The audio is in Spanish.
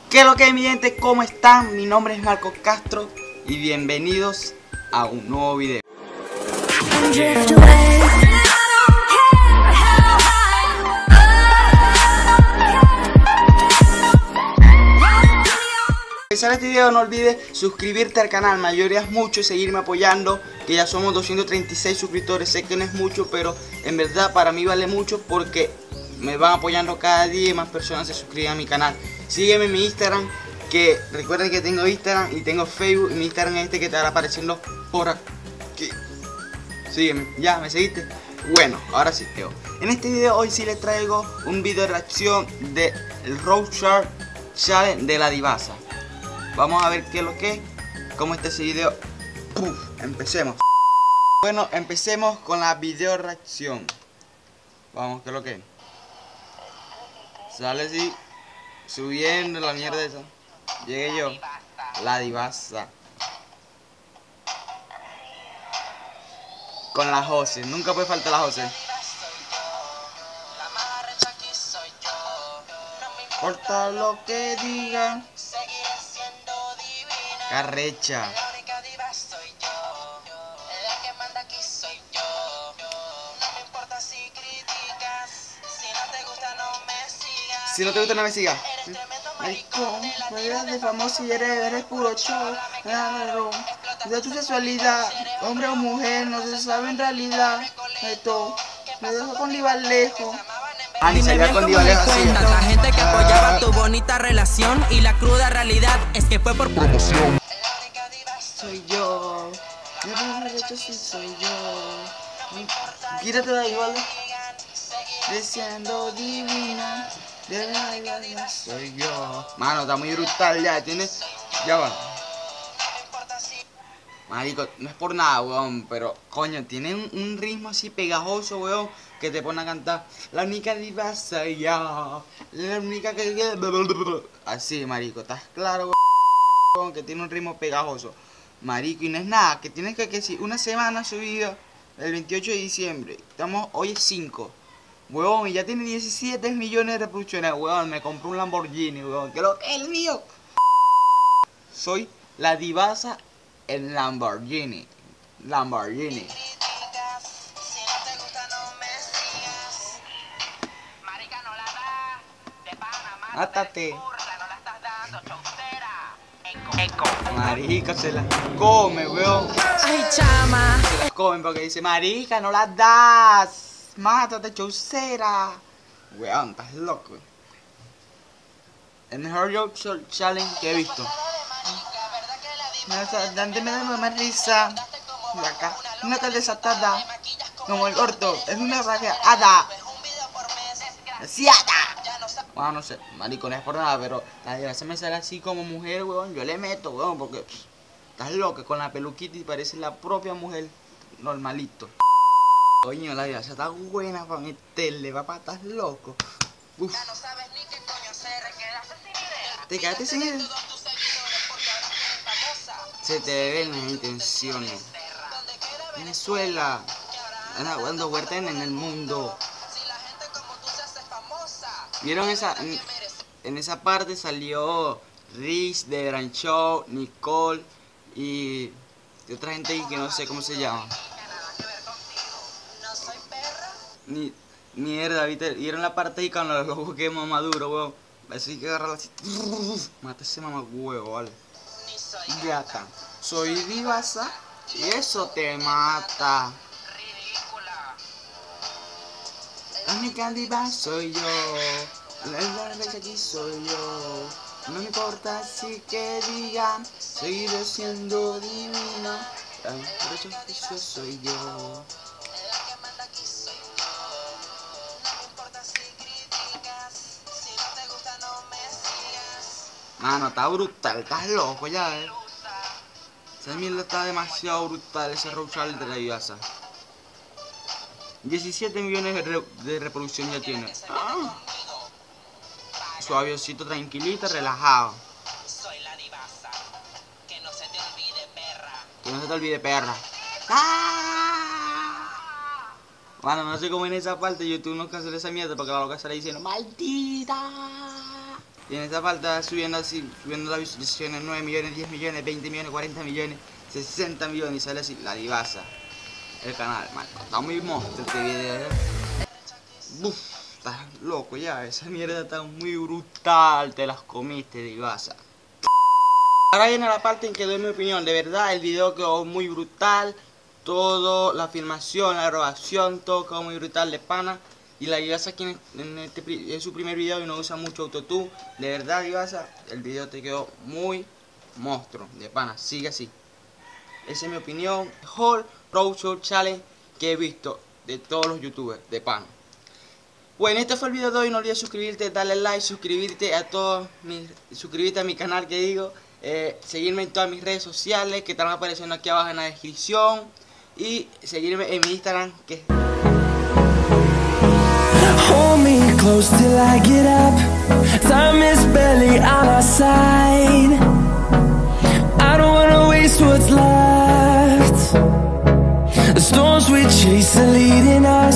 ¿Qué es lo que, mi gente? ¿Cómo están? Mi nombre es Marcos Castro y bienvenidos a un nuevo video. Empezar este video, no olvides suscribirte al canal, me ayudarías mucho y seguirme apoyando, que ya somos 236 suscriptores. Sé que no es mucho, pero en verdad para mí vale mucho porque me van apoyando cada día y más personas se suscriben a mi canal. Sígueme en mi Instagram, que recuerden que tengo Instagram y tengo Facebook, y mi Instagram es este que te estará apareciendo por aquí. Sígueme, ya, ¿me seguiste? Bueno, ahora sí, Teo. En este video hoy sí les traigo un video de reacción del Roadshark Challenge de la Divasa. Vamos a ver qué es lo que es, cómo está ese video. ¡Puf! Empecemos. Bueno, empecemos con la video reacción. Vamos, ¿qué es lo que es? Sale así, subiendo la mierda esa. Llegué yo, la Divasa. Con la Jose, nunca puede faltar la Jose. Importa lo que digan. Carrecha. Si no te gusta, no me sigas. Maricón, eres de famoso y eres puro show. De tu sexualidad, hombre o mujer, no se sabe en realidad. Esto me dejo con Divalejo. Dime bien cómo le cuentas la gente que apoyaba tu bonita relación y la cruda realidad es que fue por promoción. Soy yo, de hecho sí soy yo. Quítate da igual. Deseando divina, de la soy yo. Mano, está muy brutal ya, tienes. Ya va. Marico, no es por nada, weón, pero coño, tiene un ritmo así pegajoso, weón, que te pone a cantar. La única diva soy yo, la única que... Así, marico, ¿estás claro, weón? Que tiene un ritmo pegajoso. Marico, y no es nada, que tienes que si una semana subido el 28 de diciembre. Estamos, hoy es 5. Weón, y ya tiene 17 millones de reproducciones, weón, me compré un Lamborghini, weón, que lo que es el mío. Soy la Divasa en Lamborghini. Lamborghini. Mátate. Marica, se las come, weón. Ay, chama. Se las comen porque dice, marica, no las das. Mátate, chaucera. Weón, estás loco. El mejor Roadshark Challenge que he visto. Dante me da más risa. Acá, una cara desatada. Como el orto, es una rajeada. ¡Siata! Bueno, no sé, marico, no es por nada, pero la Divasa me sale así como mujer, weón. Yo le meto, weón, porque estás loco, con la peluquita y parece la propia mujer normalito. Coño, la Divasa está buena para meterle, papá, estás loco. Uf. Te quedaste sin él. Se te ven las intenciones. Venezuela, anda dando vueltas en el mundo. ¿Vieron esa? En esa parte salió Riz de Gran Show, Nicole y otra gente ahí que no sé cómo se llama. Mierda, ¿viste? ¿Vieron la parte ahí cuando los busqué maduro, weón? Así que agarrarla así. Mata ese mamá huevo, vale. Gata. Soy Divasa y eso te mata. La única diva soy yo. La vez aquí soy yo. No me importa si que digan, seguiré siendo divina. Por eso soy yo. Mano, está brutal, estás loco ya, Esa mierda está demasiado brutal, ese Roadshark de la Divasa. 17 millones de reproducción ya tiene. Suavecito, tranquilito, relajado. Soy la Divasa. Que no se te olvide, perra. Que no se te olvide, perra. Bueno, no sé cómo en esa parte YouTube no cancela esa mierda porque la loca sale diciendo ¡maldita! Y en esta falta subiendo así, subiendo las visualizaciones 9 millones, 10 millones, 20 millones, 40 millones, 60 millones y sale así, la Divasa. El canal, man. Está muy monstruo este video, ¿eh? Uf, estás loco ya, esa mierda está muy brutal, te las comiste, Divasa. Ahora viene la parte en que doy mi opinión. De verdad, el video quedó muy brutal. Todo, la filmación, la grabación, todo quedó muy brutal de pana. Y la Divasa aquí en su primer video y no usa mucho autotune. De verdad, Divasa, el video te quedó muy monstruo, de pana. Sigue así. Esa es mi opinión. Mejor Road Show Challenge que he visto de todos los youtubers, de pana. Bueno, este fue el video de hoy. No olvides suscribirte, darle like, suscribirte a mi canal, que digo. Seguirme en todas mis redes sociales que están apareciendo aquí abajo en la descripción. Y seguirme en mi Instagram, que hold me close till I get up. Time is barely on our side. I don't wanna waste what's left. The storms we chase are leading us.